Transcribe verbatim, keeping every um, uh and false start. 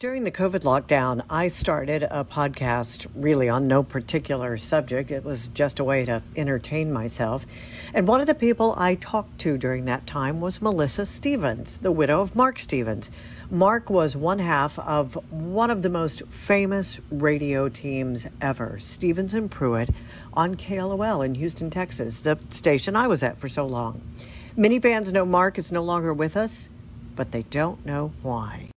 During the COVID lockdown, I started a podcast really on no particular subject. It was just a way to entertain myself. And one of the people I talked to during that time was Melissa Stevens, the widow of Mark Stevens. Mark was one half of one of the most famous radio teams ever, Stevens and Pruitt, on K L O L in Houston, Texas, the station I was at for so long. Many fans know Mark is no longer with us, but they don't know why.